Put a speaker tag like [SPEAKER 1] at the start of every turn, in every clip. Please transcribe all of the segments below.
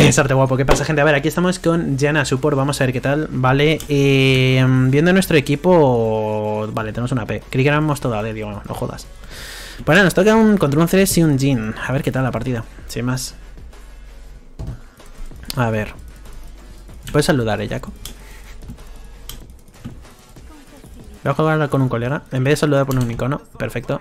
[SPEAKER 1] Sarte guapo, ¿qué pasa, gente? A ver, aquí estamos con Janna Support, vamos a ver qué tal. Vale, viendo nuestro equipo. Vale, tenemos una P. Creí que éramos todo AD, digo, no jodas. Bueno, nos toca contra un Ceres y un Jhin. A ver qué tal la partida, sin más. A ver. ¿Puedes saludar, Jaco? Voy a jugar con un colega. En vez de saludar por un icono. Perfecto.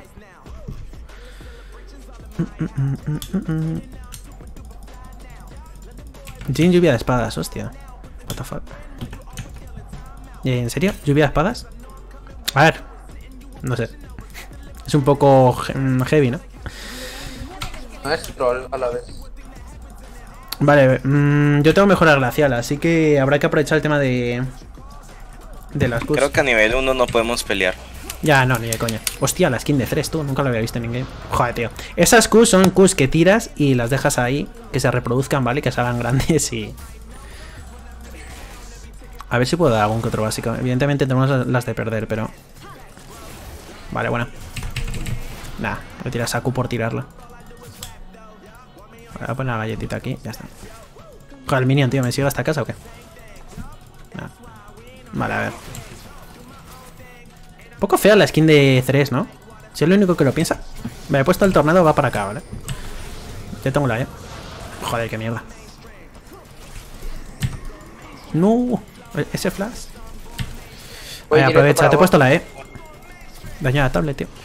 [SPEAKER 1] Jhin, lluvia de espadas, hostia. What the fuck. ¿En serio? ¿Lluvia de espadas? A ver. No sé. Es un poco heavy, ¿no?
[SPEAKER 2] No es troll a la vez.
[SPEAKER 1] Vale, yo tengo mejora glacial, así que habrá que aprovechar el tema de las Qs.
[SPEAKER 3] Creo que a nivel 1 no podemos pelear.
[SPEAKER 1] Ya, no, ni de coña. Hostia, la skin de Thresh, tú, nunca lo había visto en ningún game. Joder, tío. Esas Qs son Qs que tiras y las dejas ahí, que se reproduzcan, ¿vale? Que se hagan grandes y... A ver si puedo dar algún que otro básico. Evidentemente tenemos las de perder, pero... Vale, buena. Nah, voy a tirar esa Q por tirarla. Voy a poner la galletita aquí, ya está. Joder, el minion, tío, ¿me sigue hasta casa o qué? Nah. Vale, a ver. Un poco fea la skin de Thresh, ¿no? Si es lo único que lo piensa. Me he puesto el tornado, va para acá, ¿vale? Ya tengo la E. Joder, qué mierda. No, ese flash. Oye, aprovecha, te he puesto la E. Daña la tablet, tío.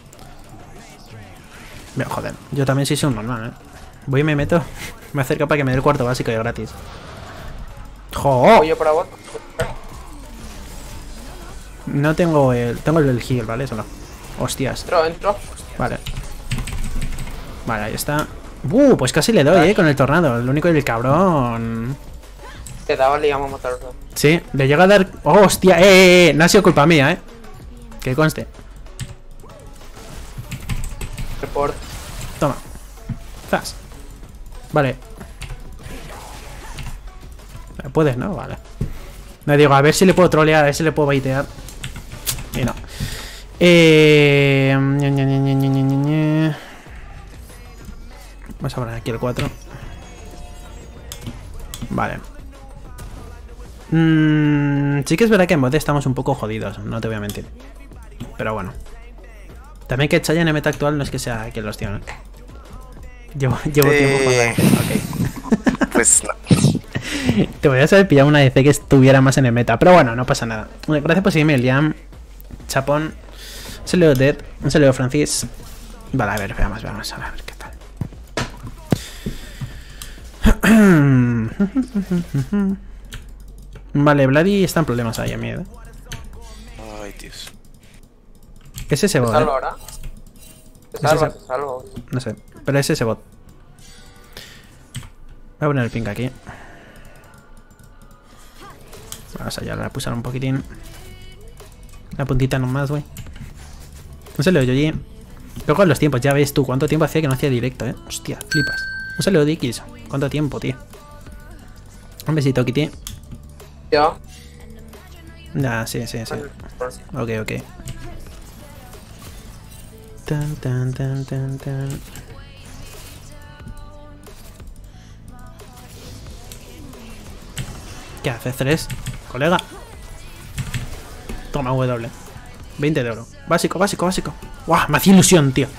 [SPEAKER 1] Mira, joder, yo también sí soy un normal, ¿eh? Voy y me meto. Me acerco para que me dé el cuarto básico de gratis. ¡Jo!
[SPEAKER 2] Oye, para vos.
[SPEAKER 1] No tengo el... Tengo el heal, ¿vale? Eso no. Hostias.
[SPEAKER 2] Entro.
[SPEAKER 1] Vale. Vale, ahí está. Pues casi le doy, con el tornado. Lo único del cabrón...
[SPEAKER 2] Te daba, le íbamos a matar.
[SPEAKER 1] Sí, le llega a dar... ¡Oh, hostia! No ha sido culpa mía, que conste.
[SPEAKER 2] Report.
[SPEAKER 1] Toma. Zas. Vale. Puedes, ¿no? Vale. Me digo, a ver si le puedo trolear, a ver si le puedo baitear. Y no. Vamos a poner aquí el 4. Vale. Sí que es verdad que en bot estamos un poco jodidos, no te voy a mentir. Pero bueno. También que Chaya en meta actual no es que sea quien los tiene. Llevo tiempo jugando. Ok.
[SPEAKER 3] Pues no.
[SPEAKER 1] Te voy a saber pillar una DC que estuviera más en el meta. Pero bueno, no pasa nada. Gracias por seguirme, Liam. Chapón. Un saludo Dead. Un saludo Francis. Vale, a ver, veamos. A ver qué tal. Vale, Vladi está en problemas ahí, a mí, ¿eh?
[SPEAKER 3] Ay, Dios.
[SPEAKER 1] Es ese bot,
[SPEAKER 2] ¿Salvo ahora? ¿Te salvo?
[SPEAKER 1] No sé, pero es ese bot. Voy a poner el ping aquí. Vamos allá, le voy a pulsar un poquitín. Una puntita nomás, güey. Un saludo, Yoji. Luego en los tiempos, ya ves tú cuánto tiempo hacía que no hacía directo, Hostia, flipas. Un saludo, Dikis. ¿Cuánto tiempo, tío? Un besito, Kitty.
[SPEAKER 2] ¿Ya?
[SPEAKER 1] Nah, sí. Ok. Tan. ¿Qué hace Thresh, colega? Toma W. 20 de oro. Básico. ¡Guau! Me hace ilusión, tío.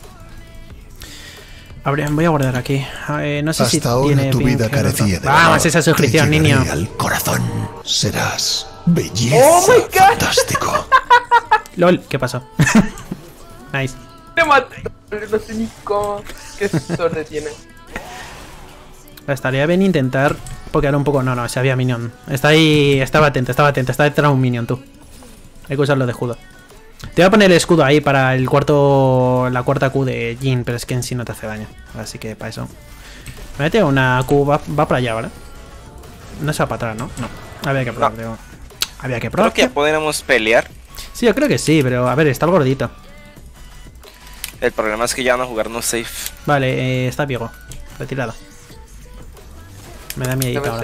[SPEAKER 1] Voy a guardar aquí. No sé si tiene
[SPEAKER 4] tu vida carecía de
[SPEAKER 1] vamos, esa suscripción, niño.
[SPEAKER 4] Al corazón serás belleza.
[SPEAKER 2] ¡Oh, my God!
[SPEAKER 4] Fantástico.
[SPEAKER 1] LOL, ¿qué pasó? Nice.
[SPEAKER 2] ¡Te maté! No sé ni cómo. ¿Qué suerte tiene?
[SPEAKER 1] Estaría bien intentar pokear un poco. No, se había minion. Está ahí. Estaba atento. Está detrás de un minion, tú. Hay que usarlo de escudo. Te voy a poner el escudo ahí para el la cuarta Q de Jhin, pero es que en sí no te hace daño. Así que para eso. Me mete una Q, va para allá, ¿vale? No se va para atrás, ¿no? No. Había que probar, digo. Había que probar.
[SPEAKER 3] Creo que podríamos pelear.
[SPEAKER 1] Sí, yo creo que sí, pero a ver, está el gordito.
[SPEAKER 3] El problema es que ya van a jugarnos safe.
[SPEAKER 1] Vale, está Viego. Retirado. Me da miedo ahora.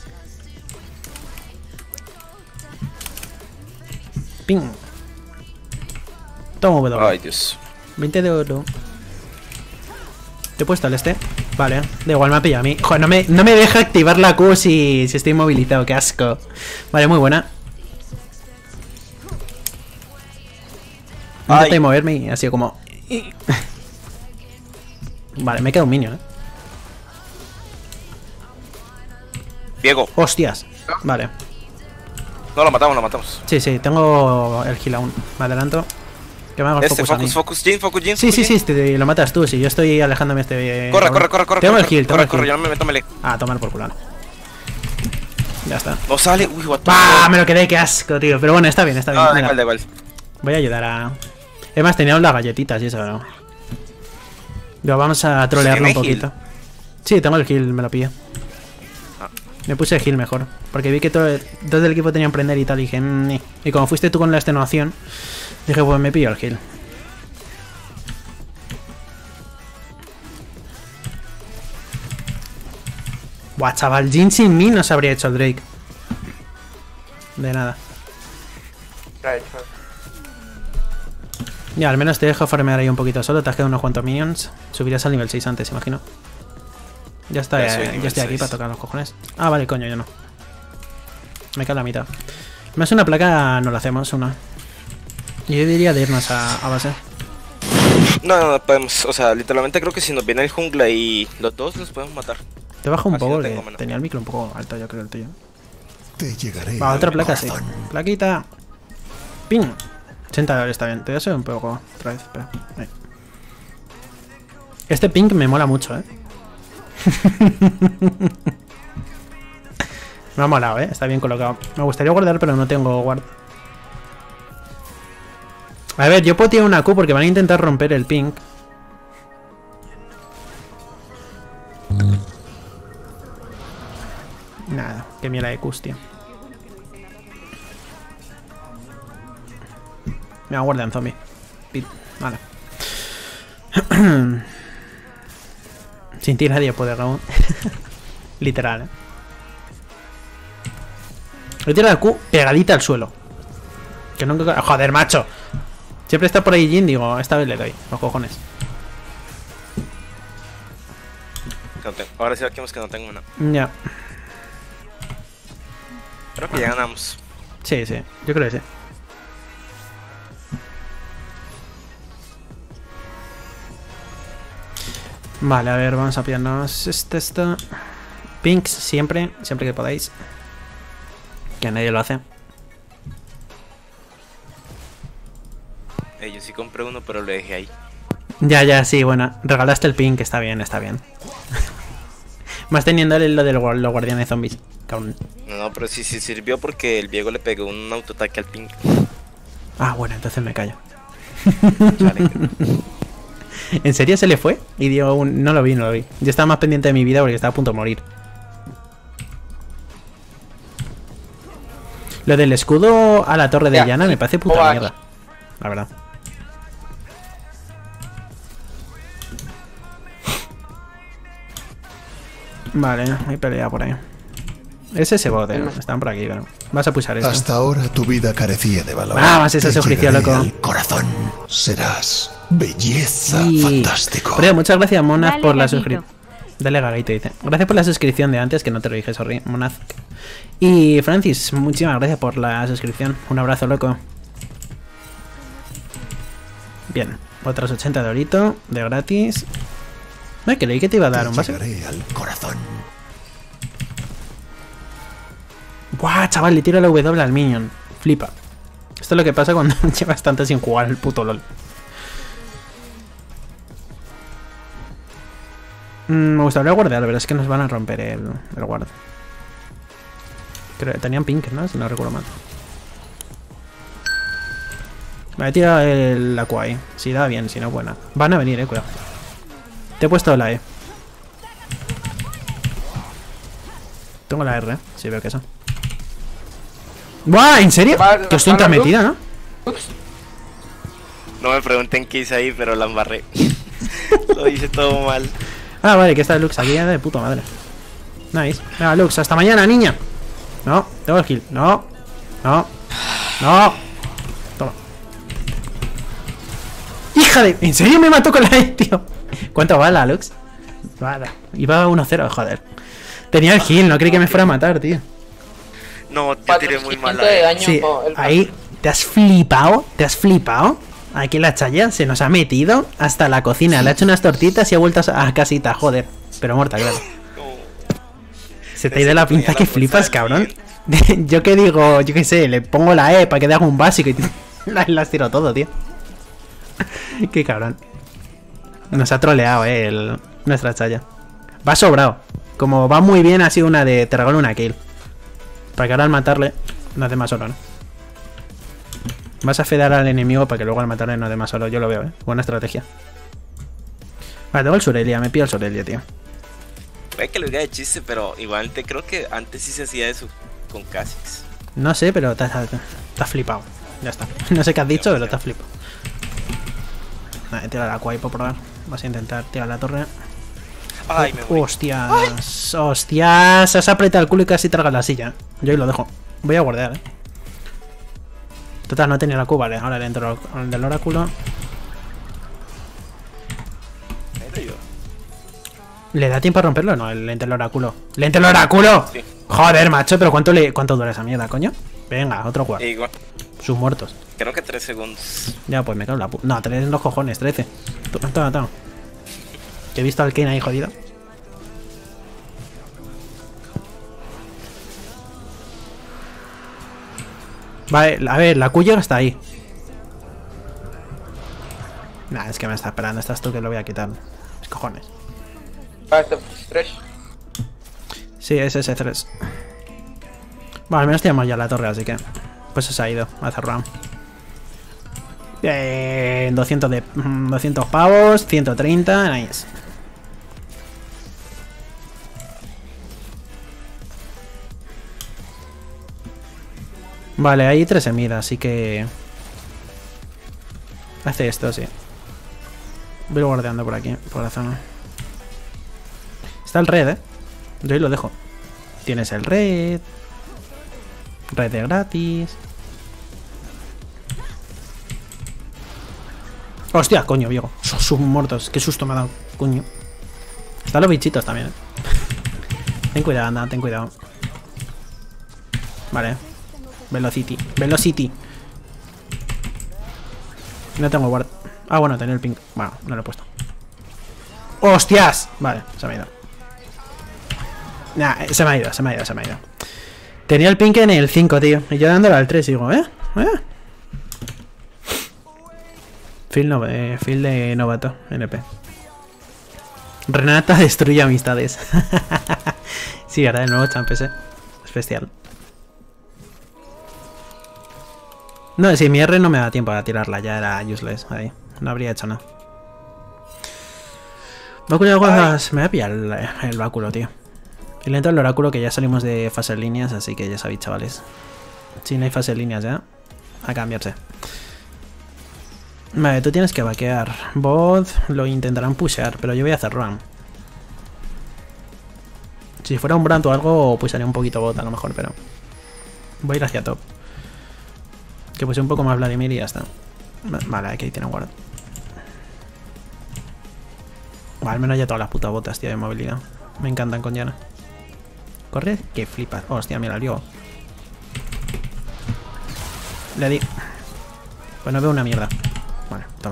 [SPEAKER 1] Ping. Toma W.
[SPEAKER 3] Ay, Dios.
[SPEAKER 1] 20 de oro. Te he puesto el Vale, da igual, me ha pillado a mí. Joder, no me deja activar la Q si estoy inmovilizado, qué asco. Vale, muy buena. Intenté moverme y ha sido como... Vale, me queda un minion,
[SPEAKER 3] Diego.
[SPEAKER 1] Hostias. Vale.
[SPEAKER 3] No, lo matamos, lo matamos.
[SPEAKER 1] Sí, sí, tengo el heal aún. Me adelanto. Que me hago el focus a mí.
[SPEAKER 3] Focus, Jin, focus, Jin.
[SPEAKER 1] Sí, sí, sí, lo matas tú. Si yo estoy alejándome
[SPEAKER 3] Corre.
[SPEAKER 1] Tengo el heal, tengo el
[SPEAKER 3] Corre,
[SPEAKER 1] heal.
[SPEAKER 3] yo no me meto melee.
[SPEAKER 1] Ah, tomar por culo. Ya está.
[SPEAKER 3] No sale, uy, what the
[SPEAKER 1] ¡Ah! Me lo quedé, qué asco, tío. Pero bueno, está bien, está bien.
[SPEAKER 3] Ah,
[SPEAKER 1] Venga,
[SPEAKER 3] da igual.
[SPEAKER 1] voy a ayudar a... Además, tenía las galletitas y eso, ¿no? Pero vamos a trolearlo un
[SPEAKER 3] ¿Tiene
[SPEAKER 1] poquito. Sí, tengo el heal, me lo pillo.
[SPEAKER 3] Ah.
[SPEAKER 1] Me puse heal mejor. Porque vi que todo el equipo tenían prender y tal. Y dije, "Ni". Y como fuiste tú con la extenuación, dije, pues me pillo el heal. Buah, chaval, Jin sin mí no se habría hecho el Drake. De nada.
[SPEAKER 2] Lo ha hecho.
[SPEAKER 1] Ya, al menos te dejo farmear ahí un poquito solo. Te has quedado unos cuantos minions. Subirás al nivel 6 antes, imagino. Ya está,
[SPEAKER 3] Ya soy
[SPEAKER 1] ya
[SPEAKER 3] nivel
[SPEAKER 1] estoy aquí
[SPEAKER 3] 6.
[SPEAKER 1] para tocar los cojones. Ah, vale, coño, yo no. Me cae la mitad. Más una placa no la hacemos, una. Yo diría de irnos a base.
[SPEAKER 3] No, podemos, o sea, literalmente creo que si nos viene el jungla y los dos los podemos matar.
[SPEAKER 1] Te bajo un
[SPEAKER 3] Así
[SPEAKER 1] poco,
[SPEAKER 3] no
[SPEAKER 1] que
[SPEAKER 3] tengo menos.
[SPEAKER 1] tenía el micro un poco alto, yo creo, el tuyo.
[SPEAKER 4] Te llegaré.
[SPEAKER 1] Va, otra
[SPEAKER 4] al
[SPEAKER 1] placa, sí.
[SPEAKER 4] corazón.
[SPEAKER 1] Plaquita. Ping. 80 dólares está bien. Te voy a subir un poco otra vez, espera. Ahí. Este ping me mola mucho, Me ha molado, está bien colocado. Me gustaría guardar, pero no tengo guard. A ver, yo puedo tirar una Q porque van a intentar romper el ping. Nada, qué mierda de Qs, tío. Me va a guardar en zombie. Vale. Sin ti nadie puede, Raúl. Literal, Voy a tirar la Q pegadita al suelo. Que nunca... Joder, macho. Siempre está por ahí Jin, digo, esta vez le doy. Los cojones.
[SPEAKER 3] No tengo. Ahora sí vemos que no tengo una.
[SPEAKER 1] Ya.
[SPEAKER 3] Creo que ya ganamos.
[SPEAKER 1] Sí, sí. Yo creo que sí. Vale, a ver, vamos a pillarnos esto. Pinks siempre que podáis. Que nadie lo hace.
[SPEAKER 3] Yo sí compré uno, pero lo dejé ahí.
[SPEAKER 1] Ya, sí, bueno. Regalaste el pink, está bien, está bien. Más teniendo lo de los guardianes de zombies. Cabrón.
[SPEAKER 3] No, pero sí sirvió porque el Diego le pegó un autoataque al ping.
[SPEAKER 1] Ah, bueno, entonces me callo.
[SPEAKER 3] Chale.
[SPEAKER 1] ¿En serio se le fue? Y digo, no lo vi. Yo estaba más pendiente de mi vida porque estaba a punto de morir. Lo del escudo a la torre de Yana me parece puta mierda. La verdad. Vale, hay pelea por ahí. Es ese bot, están por aquí, pero... Vas a pulsar esto.
[SPEAKER 4] Hasta ahora tu vida carecía de valor.
[SPEAKER 1] Vamos, esa
[SPEAKER 4] Te
[SPEAKER 1] suscripción,
[SPEAKER 4] llegaré
[SPEAKER 1] loco.
[SPEAKER 4] al corazón. Serás belleza.
[SPEAKER 1] Sí.
[SPEAKER 4] Fantástico.
[SPEAKER 1] Pero muchas gracias, Monaz,
[SPEAKER 5] Dale,
[SPEAKER 1] por la
[SPEAKER 5] gatito.
[SPEAKER 1] suscripción. Dale, Gagaito, dice. Gracias por la suscripción de antes, que no te lo dije, sorry, Monaz. Y Francis, muchísimas gracias por la suscripción. Un abrazo, loco. Bien, otros 80 de orito, de gratis. Que leí que te iba a dar
[SPEAKER 4] Te
[SPEAKER 1] un base.
[SPEAKER 4] llegaré al corazón.
[SPEAKER 1] Buah, chaval, le tiro la W al minion. Flipa. Esto es lo que pasa cuando llevas tanto sin jugar el puto LOL. Me gustaría guardar, pero es que nos van a romper el guard. Creo que tenían pink, ¿no? Si no recuerdo mal. Me voy a tirar la Q ahí. Si da bien, si no, buena. Van a venir, cuidado. Te he puesto la E. Tengo la R, si veo que eso. ¡Buah! ¿En serio?
[SPEAKER 2] Vale,
[SPEAKER 1] Que estoy intrametida, ¿no?
[SPEAKER 2] Ups.
[SPEAKER 3] No me pregunten qué hice ahí, pero la embarré. Lo hice todo mal.
[SPEAKER 1] Ah, vale, que está Lux aquí ya de puta madre. Nice. Venga, Lux, hasta mañana, niña. No, tengo el kill. No. Toma. ¡Hija de! ¿En serio me mató con la E, tío? ¿Cuánto va la Lux? Vale. Iba 1-0, joder. Tenía el heal, no creí que me fuera a matar, tío.
[SPEAKER 3] No, yo tiré muy mal.
[SPEAKER 2] 400 de daño.
[SPEAKER 1] Sí,
[SPEAKER 2] el-
[SPEAKER 1] ahí te has flipado, te has flipado. Aquí la chaya se nos ha metido hasta la cocina, le ha hecho unas tortitas y ha vuelto a casita, joder. Pero muerta, claro.
[SPEAKER 3] No.
[SPEAKER 1] Se te ha ido la pinza que
[SPEAKER 3] Tenía la
[SPEAKER 1] flipas,
[SPEAKER 3] fuerza
[SPEAKER 1] cabrón. Yo que digo, yo qué sé, le pongo la E para que te haga un básico y las tiro todo, tío. Qué cabrón. Nos ha troleado, nuestra chaya. Va sobrado. Como va muy bien, ha sido una de te regalo una kill. Para que ahora al matarle no dé más solo, ¿no? Vas a fedar al enemigo para que luego al matarle no dé más solo. Yo lo veo, buena estrategia. Vale, tengo el Surelia, me pido el Surelia, tío.
[SPEAKER 3] Puede que lo diga de chiste, pero igual te creo que antes sí se hacía eso con Kha'Zix.
[SPEAKER 1] No sé, pero te has flipado. Ya está. No sé qué has dicho, pero te has flipado. Vale, tira la Aqua ahí por probar. Vas a intentar tirar la torre.
[SPEAKER 3] Ay, me voy.
[SPEAKER 1] Hostias. Hostias. Has apretado el culo y casi tragas la silla. Yo ahí lo dejo. Voy a guardar, Total, no tenía la Q, vale. Ahora le entro al del oráculo.
[SPEAKER 3] Era yo.
[SPEAKER 1] ¿Le da tiempo a romperlo o no? El lente del oráculo. ¡Lente del oráculo!
[SPEAKER 3] Sí.
[SPEAKER 1] Joder, macho, pero ¿cuánto dura esa mierda, coño? Venga, otro juego.
[SPEAKER 3] Igual,
[SPEAKER 1] Sus muertos.
[SPEAKER 3] creo que 3 segundos.
[SPEAKER 1] Ya, pues me cago en la No, 3 en los cojones, 13. Toma. Que he visto al Kane ahí jodido. Vale, a ver, la Q llega hasta ahí. Nah, es que me está esperando. Estás tú que lo voy a quitar. Mis cojones.
[SPEAKER 2] Ah, este Thresh.
[SPEAKER 1] Sí, es ese 3. Bueno, al menos tenemos ya la torre, así que... Pues se ha ido a hacer round. Bien, 200 pavos, 130, nice. Vale, hay 3 semidas, así que... Hace esto, sí. Voy guardeando por aquí, por la zona. Está el red, Yo ahí lo dejo. Tienes el red. Red de gratis. Hostia, coño, viejo. Sus muertos. Qué susto me ha dado, coño. Están los bichitos también, Ten cuidado, anda, ten cuidado. Vale. Velocity. No tengo guard. Ah, bueno, tenía el ping. Bueno, no lo he puesto. ¡Hostias! Vale, se me ha ido. Nah, se me ha ido. Tenía el ping en el 5, tío. Y yo dándole al 3 digo, Feel de novato, NP. Renata destruye amistades. Sí, verdad, el nuevo champ ese. Especial. No, si mi R no me da tiempo a tirarla, ya era useless ahí. No habría hecho nada. Báculo de aguas. Me voy a pillar el báculo, tío. Y le entro el oráculo que ya salimos de fase en líneas, así que ya sabéis, chavales. Si no hay fase en líneas ya, a cambiarse. Vale, tú tienes que vaquear. Bot lo intentarán pushear, pero yo voy a hacer run. Si fuera un Brand o algo, pusharía un poquito bot a lo mejor, pero... Voy a ir hacia top. Que puse un poco más Vladimir y ya está. Vale, aquí tiene guarda. Bueno, al menos ya todas las putas botas, tío, de movilidad. Me encantan con Yana. Corre, que flipas. Hostia, mira, lío. Le di. Pues no veo una mierda. Vale, toma.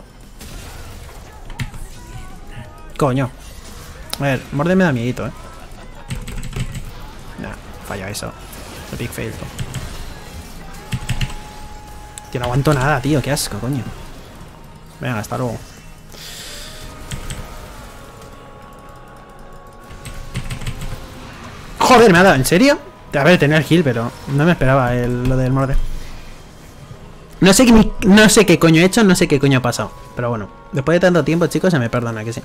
[SPEAKER 1] Coño. A ver, Morde me da miedito, Nah, falla eso. The big fail, tío. Tío, no aguanto nada, tío. Qué asco, coño. Venga, hasta luego. Joder, me ha dado, ¿en serio? A ver, tenía el heal, pero no me esperaba lo del Morde. No sé qué coño he hecho, no sé qué coño ha pasado. Pero bueno, después de tanto tiempo, chicos, se me perdona, que sí.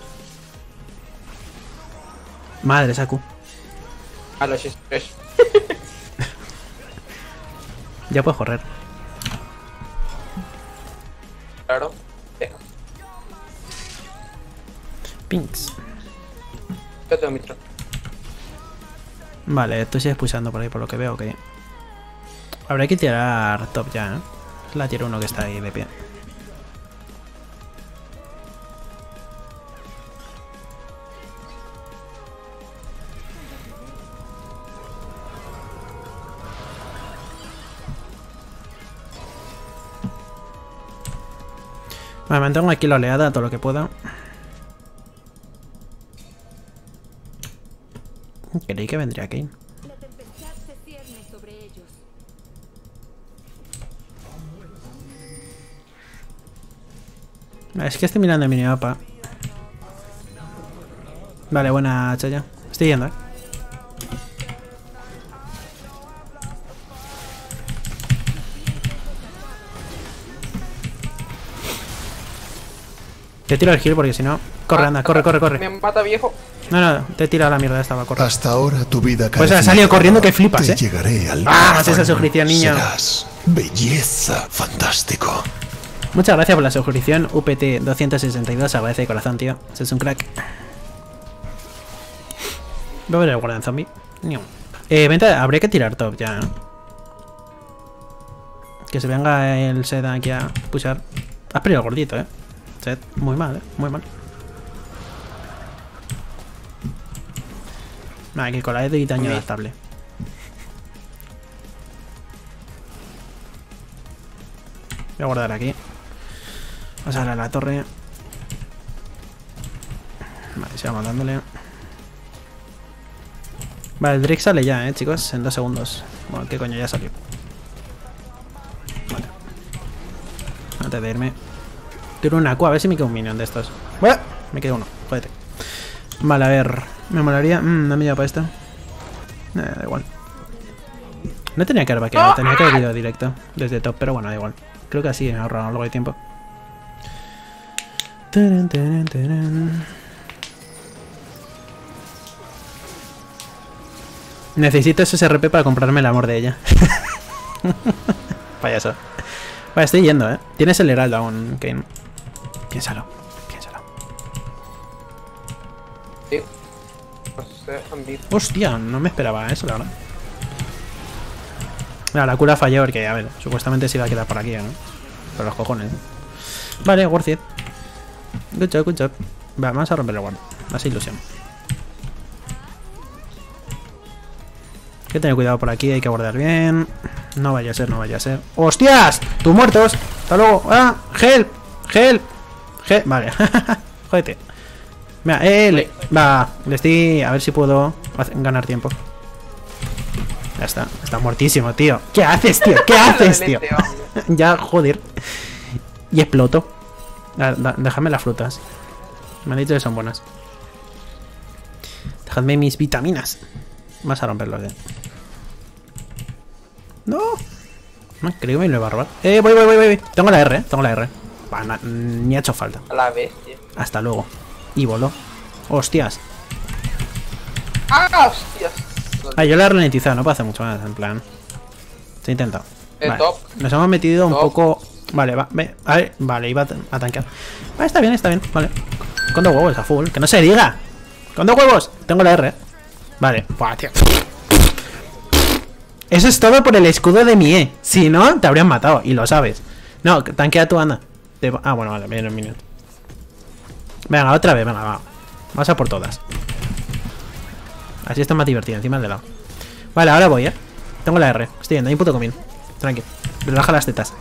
[SPEAKER 1] Madre, Saku.
[SPEAKER 2] A los Thresh.
[SPEAKER 1] Ya puedes correr.
[SPEAKER 2] Claro. Venga.
[SPEAKER 1] Pinks.
[SPEAKER 2] Yo tengo mi tron.
[SPEAKER 1] Vale, estoy expulsando por ahí, por lo que veo, ok. Habrá que tirar top ya, Es la tier 1 que está ahí de pie. Me mantengo aquí la oleada todo lo que pueda. Creí que vendría Kayn.
[SPEAKER 5] La tempestad se cierne sobre ellos.
[SPEAKER 1] Es que estoy mirando el minimapa. Vale, buena chaya. Estoy yendo, eh. Te tiro el heal porque si no... Corre, anda, corre, corre, corre.
[SPEAKER 2] Me mata, viejo.
[SPEAKER 1] No, te tira la mierda esta, va a correr.
[SPEAKER 4] Hasta ahora tu vida
[SPEAKER 1] Pues
[SPEAKER 4] carecía
[SPEAKER 1] ha salido
[SPEAKER 4] de
[SPEAKER 1] corriendo
[SPEAKER 4] valor.
[SPEAKER 1] que flipas,
[SPEAKER 4] Te
[SPEAKER 1] eh.
[SPEAKER 4] llegaré al
[SPEAKER 1] ¡Ah,
[SPEAKER 4] corazón.
[SPEAKER 1] esa suscripción, niño!
[SPEAKER 4] Serás belleza. Fantástico.
[SPEAKER 1] Muchas gracias por la suscripción. UPT262, agradece de corazón, tío. Ese es un crack. Voy a ver el guardián zombie. Vente, habría que tirar top ya, ¿no? Que se venga el Sed aquí a pushar. Has perdido el gordito, eh. Sed, muy mal, muy mal. Vale, que con la de daño adaptable. Voy a guardar aquí. Vamos a darle a la torre. Vale, sigamos dándole. Vale, el Drake sale ya, chicos, en 2 segundos. Bueno, qué coño, ya salió. Vale. Antes de irme. Tiro una Q, a ver si me queda un minion de estos. ¡Buah! Me queda uno, jódete. Vale, a ver. Me molaría. No me lleva para esto. Da igual. No tenía que haber vaqueado, tenía que haber ido directo desde top, pero bueno, da igual. Creo que así me ahorraron algo de tiempo. Tarán, tarán, tarán. Necesito ese SRP para comprarme el amor de ella. Payaso. Vale, estoy yendo, Tienes el heraldo aún, Kayn. Piénsalo, piénsalo.
[SPEAKER 2] Sí. No sé, ambito.
[SPEAKER 1] Hostia, no me esperaba eso, la verdad. Mira, la cura falló porque, a ver, supuestamente se iba a quedar por aquí, ¿no? Por los cojones. Vale, worth it. Good job, good job. Vale, vamos a romper el guard. Más ilusión. Hay que tener cuidado por aquí, hay que guardar bien. No vaya a ser, no vaya a ser. ¡Hostias! ¡Tú muertos! ¡Hasta luego! ¡Ah! ¡Help! ¡Help! ¡Help! Vale. Jódete. Mira, va, le estoy... A ver si puedo ganar tiempo. Ya está. Está muertísimo, tío. ¿Qué haces, tío? ¿Qué haces, tío? Ya, joder. Y exploto. Déjame las frutas. Me han dicho que son buenas. Dejadme mis vitaminas. Vas a romperlos, No. No, creo que me lo iba a robar. Voy. Tengo la R, Tengo la R. Bah, ni ha hecho falta.
[SPEAKER 2] A la bestia.
[SPEAKER 1] Hasta luego. Y voló. Hostias.
[SPEAKER 2] ¡Ah, hostias!
[SPEAKER 1] Ah, yo la he ralentizado, no puedo hacer mucho más, en plan. Se ha intentado. Vale.
[SPEAKER 2] Top.
[SPEAKER 1] Nos hemos metido un
[SPEAKER 2] Top.
[SPEAKER 1] poco. Vale, va. A ver, vale, iba a tanquear. Ah, está bien, vale. Con 2 huevos a full. Que no se diga. Con 2 huevos. Tengo la R. Vale. Buah, tío. Eso es todo por el escudo de mi E. Si no, te habrían matado. Y lo sabes. No, tanquea tú, anda. Ah, bueno, vale, viene el minion. Venga, otra vez, venga, va. Vamos a por todas. Así está más divertido, encima del lado. Vale, ahora voy, Tengo la R. Estoy yendo, hay un puto comín. Tranqui. Relaja las tetas.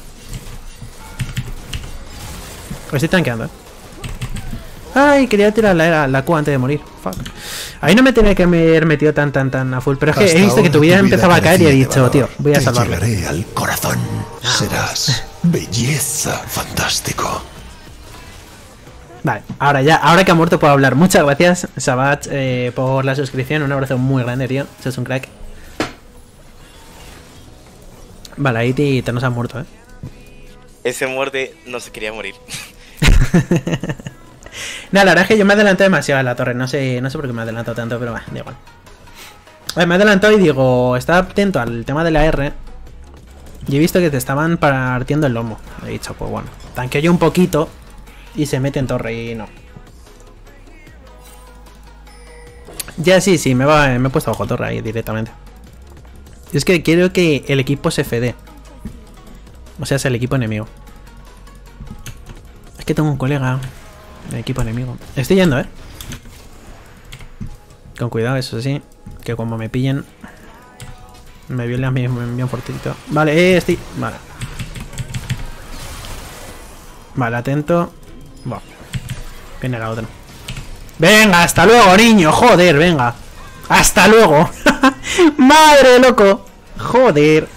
[SPEAKER 1] Estoy tanqueando, Ay, quería tirar la Q antes de morir. Fuck. Ahí no me tenía que haber metido tan a full. Pero es que he visto que tu vida empezaba a caer y he dicho, tío, voy a salvarlo.
[SPEAKER 4] Te llegaré al corazón. Serás belleza. Fantástico.
[SPEAKER 1] Vale, ahora que ha muerto puedo hablar. Muchas gracias, Sabat, por la suscripción. Un abrazo muy grande, tío. Sos un crack. Vale, ahí te nos has muerto,
[SPEAKER 3] Ese muerde no se quería morir.
[SPEAKER 1] No, la verdad es que yo me adelanté demasiado a la torre. No sé por qué me adelanto tanto, pero va, da igual. A ver, me adelantó y digo, estaba atento al tema de la R. Y he visto que te estaban partiendo el lomo. He dicho, pues bueno, tanqueo yo un poquito y se mete en torre y no. Ya sí, me he puesto bajo torre ahí directamente. Es que quiero que el equipo se fede. O sea, es el equipo enemigo. Es que tengo un colega de equipo enemigo. Estoy yendo, Con cuidado, eso sí. Que como me pillen, me violan bien fortito. Vale, estoy... Vale. Vale, atento. Buah. Viene la otra. Venga, hasta luego, niño. Joder, venga. Hasta luego. Madre, loco. Joder.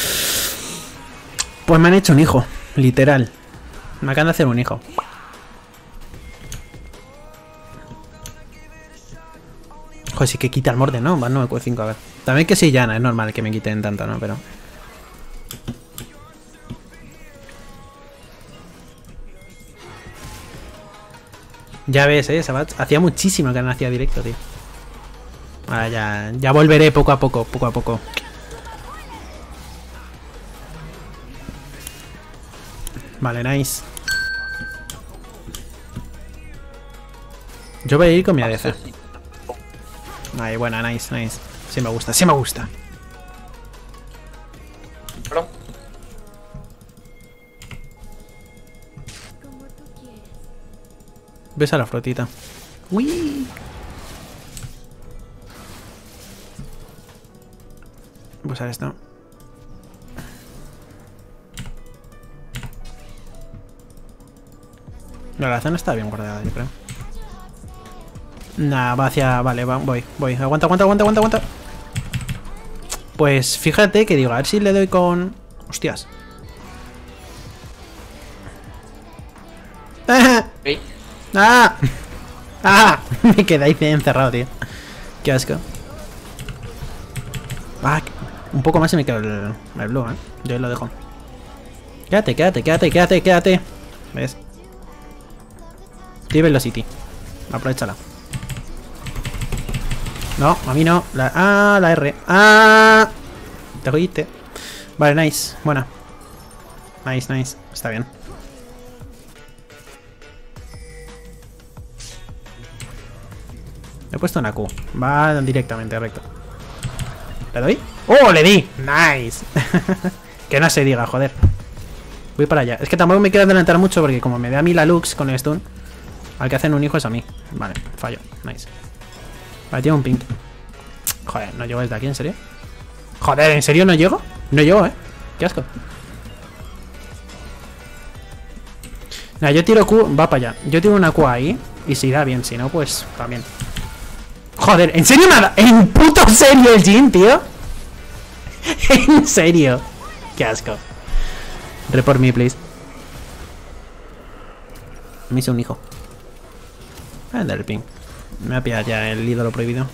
[SPEAKER 1] Pues me han hecho un hijo. Literal. Me acaban de hacer un hijo. Joder, sí que quita el morde, ¿no? Va 9,5, a ver. También que sí, Yana, es normal que me quiten tanto, ¿no? Pero... Ya ves, Sabat. Hacía muchísimo que no hacía directo, tío. Ahora ya volveré poco a poco, poco a poco. Vale, nice. Yo voy a ir con mi ADC. Ahí, buena, nice, nice. Sí me gusta, sí me gusta.
[SPEAKER 2] Perdón.
[SPEAKER 5] Como tú quieras.
[SPEAKER 1] Ves a la flotita. Uy. Voy a usar esto. La zona está bien guardada, yo creo. Nah, va hacia... Vale, voy. Aguanta. Pues fíjate que digo, a ver si le doy con... Hostias.
[SPEAKER 2] ¿Veis?
[SPEAKER 1] ¡Ah! ¡Ah! Me quedé ahí encerrado, tío. Qué asco. Ah, un poco más y me quedo el blue, ¿eh? Yo lo dejo. Quédate. ¿Ves? Tío Velocity. Aprovechala. No, a mí no. La R. ¡Ah! Te jodiste. Vale, nice. Buena. Nice. Está bien. He puesto una Q. Va directamente, recto. ¿Le doy? ¡Oh, le di! ¡Nice! Que no se diga, joder. Voy para allá. Es que tampoco me quiero adelantar mucho porque como me da a mí la Lux con el stun, al que hacen un hijo es a mí. Vale, fallo. Nice. Vale, tiene un ping. Joder, ¿no llego desde aquí? ¿En serio? Joder, ¿en serio no llego? No llego, Qué asco. Nada, yo tiro Q, va para allá. Yo tiro una Q ahí y si da bien, si no, pues también. Joder, ¿en serio nada? ¿En puto serio el Jhin, tío? ¿En serio? Qué asco. Report me, please. Me hice un hijo. Anda el ping. Me voy a pillar ya el ídolo prohibido.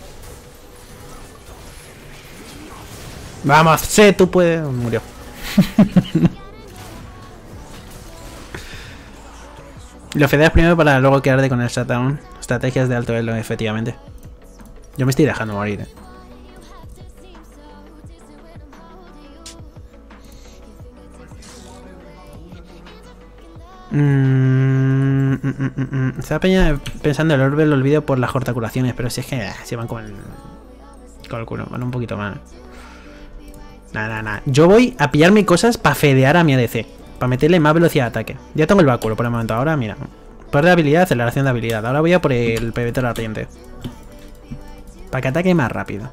[SPEAKER 1] Vamos, sé, tú puedes. Murió. Lo fedeas primero para luego quedarte con el shutdown. Estrategias de alto elo, efectivamente. Yo me estoy dejando morir, Estaba pensando el orbe lo olvido por las hortaculaciones, pero si es que se van con el culo, van un poquito mal. Nada. Yo voy a pillarme cosas para fedear a mi ADC, para meterle más velocidad de ataque. Ya tengo el báculo por el momento, ahora mira. Poder de habilidad, aceleración de habilidad. Ahora voy a por el PVT de la ardiente. Para que ataque más rápido.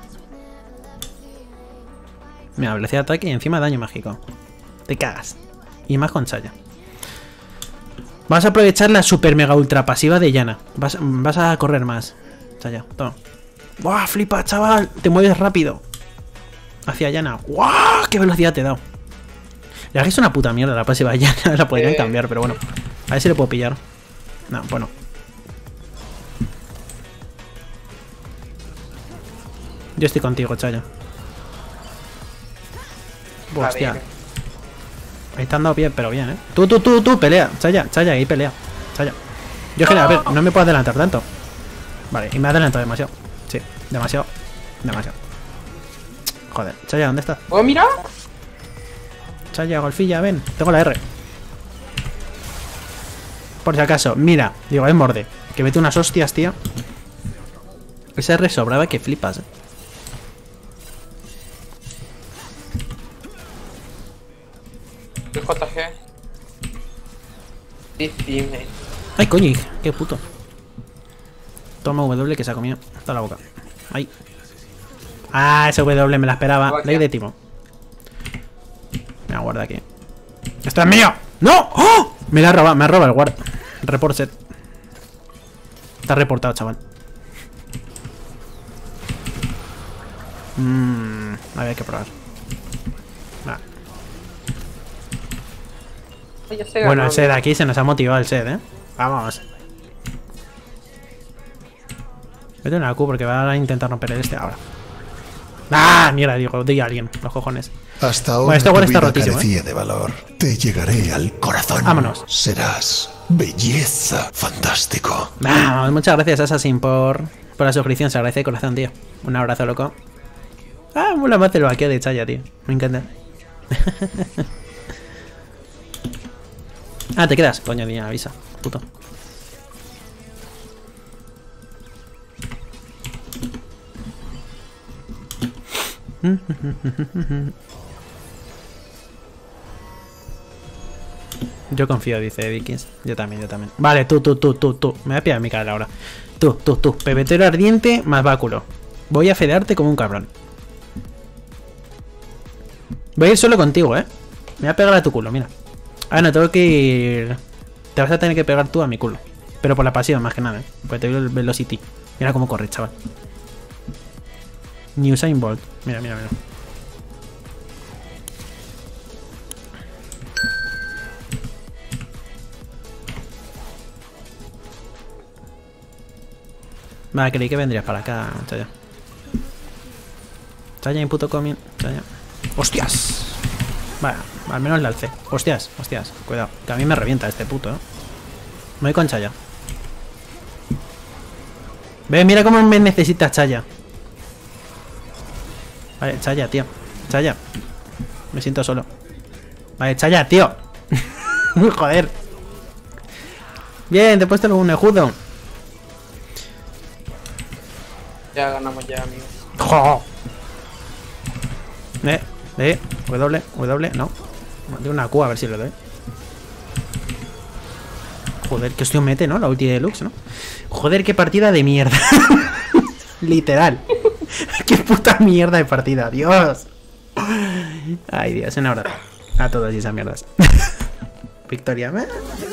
[SPEAKER 1] Mira, velocidad de ataque y encima daño mágico. Te cagas. Y más con Saya. Vas a aprovechar la super mega ultra pasiva de Yana. Vas a correr más. Saya, toma. ¡Buah, flipa, chaval! Te mueves rápido. Hacia Yana. ¡Guau! ¡Qué velocidad te he dado! La verdad que es una puta mierda la pasiva de Yana. La podrían cambiar, pero bueno. A ver si le puedo pillar. No, bueno. Yo estoy contigo, Chaya. Hostia. Ahí te han dado pie, pero bien, Tú, pelea. Chaya, ahí pelea. Chaya. Yo es que, a ver, no me puedo adelantar tanto. Vale, y me he adelantado demasiado. Sí, demasiado. Joder, Chaya, ¿dónde estás?
[SPEAKER 2] ¿Puedo mirar?
[SPEAKER 1] Chaya, golfilla, ven. Tengo la R. Por si acaso, mira. Digo, es morde. Que mete unas hostias, tío. Esa R sobraba que flipas,
[SPEAKER 2] El JG. Dime.
[SPEAKER 1] Ay, coño, qué puto. Toma W que se ha comido. Hasta la boca. Ay. Ah, ese W me la esperaba. Ley de timo. Me guarda aquí. ¡Esto es mío! ¡No! ¡Oh! Me la ha robado, me ha robado el guard. Report set. Está reportado, chaval. Había que probar.
[SPEAKER 2] Ya se
[SPEAKER 1] Bueno,
[SPEAKER 2] ganó,
[SPEAKER 1] el set aquí se nos ha motivado el set, Vamos. Vete una Q porque va a intentar romper el este ahora. ¡Ah! Mierda, digo, di a alguien, los cojones.
[SPEAKER 4] Hasta ahora
[SPEAKER 1] Bueno, este
[SPEAKER 4] tu
[SPEAKER 1] guard está
[SPEAKER 4] vida
[SPEAKER 1] rotísimo,
[SPEAKER 4] carecía de valor. Te llegaré al corazón.
[SPEAKER 1] Vámonos.
[SPEAKER 4] Serás belleza fantástico.
[SPEAKER 1] Vamos, muchas gracias, Assassin, por la suscripción. Se agradece de corazón, tío. Un abrazo, loco. Ah, mola más el vaqueo de Chaya, tío. Me encanta. Ah, te quedas. Coño, niña, avisa. Puto. Yo confío, dice Vikings. Yo también, yo también. Vale, tú. Me voy a pillar mi cara ahora. Tú. Pepetero ardiente más báculo. Voy a fedearte como un cabrón. Voy a ir solo contigo, Me voy a pegar a tu culo, mira. Ah, no, tengo que ir... Te vas a tener que pegar tú a mi culo. Pero por la pasión, más que nada, Porque te veo el velocity. Mira cómo corre, chaval. New Usain Bolt. Mira. Vale, creí que vendrías para acá, Chaya. Chaya, puto coming. Chaya. ¡Hostias! Vale, al menos la alcé. Hostias. Cuidado, que a mí me revienta este puto, Me voy con Chaya. Ve, mira cómo me necesita Chaya. Vale, Chaya, tío. Chaya. Me siento solo. Vale, Chaya, tío. Joder. Bien, te he puesto un escudo.
[SPEAKER 2] Ya ganamos ya, amigos.
[SPEAKER 1] ¡Jo! W, no. De una Q, a ver si le doy. Joder, que hostia mete, ¿no? La ulti de deluxe, ¿no? Joder, qué partida de mierda. Literal. Qué puta mierda de partida, Dios. Ay, Dios, un abrazo a todas esas mierdas. Victoria.